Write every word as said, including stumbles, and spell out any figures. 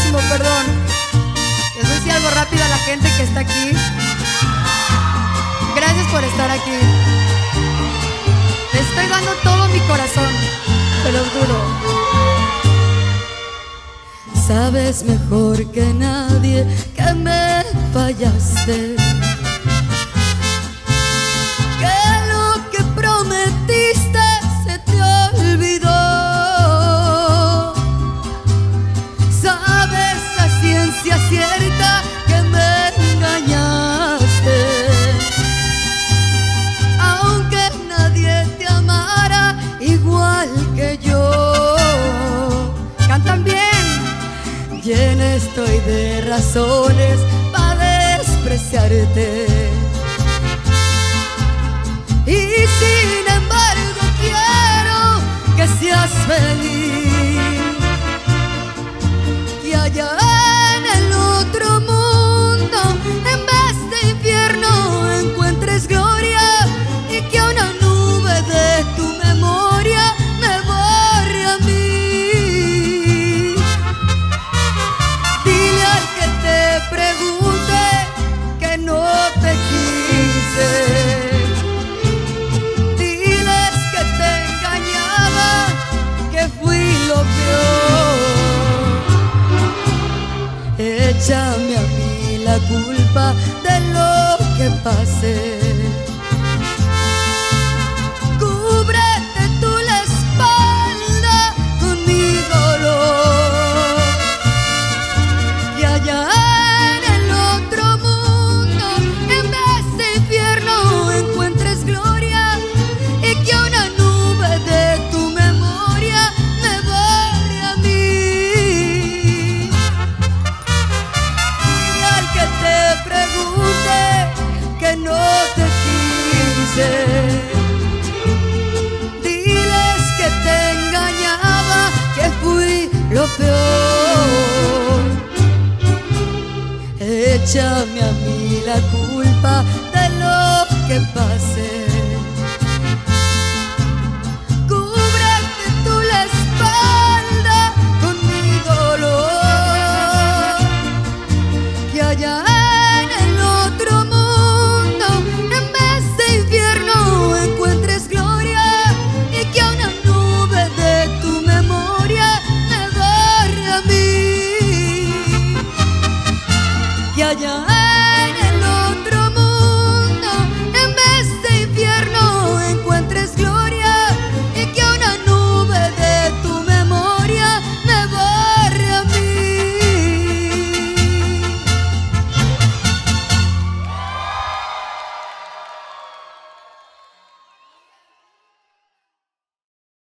ritmo, perdón. Les voy a decir algo rápido a la gente que está aquí. Gracias por estar aquí. Les estoy dando todo mi corazón, se los juro. Sabes mejor que nadie que me fallaste, que lo que prometiste se te olvidó. Sabes a ciencia cierta que me engañaste, aunque nadie te amara igual que yo. Cantan bien. Llena estoy de razones para despreciarte, y sin embargo quiero que seas feliz, que allá en el otro mundo en vez de infierno encuentres gloria, y que una nube de tu memoria me borre a mí. Pregunte que no te quise, diles que te engañaba, que fui lo peor. Échame a mí la culpa de lo que pasé. Cúbrete tú la espalda con mi dolor, que allá diles que te engañaba, que fui lo peor. Échame a mí la culpa de lo que pasó.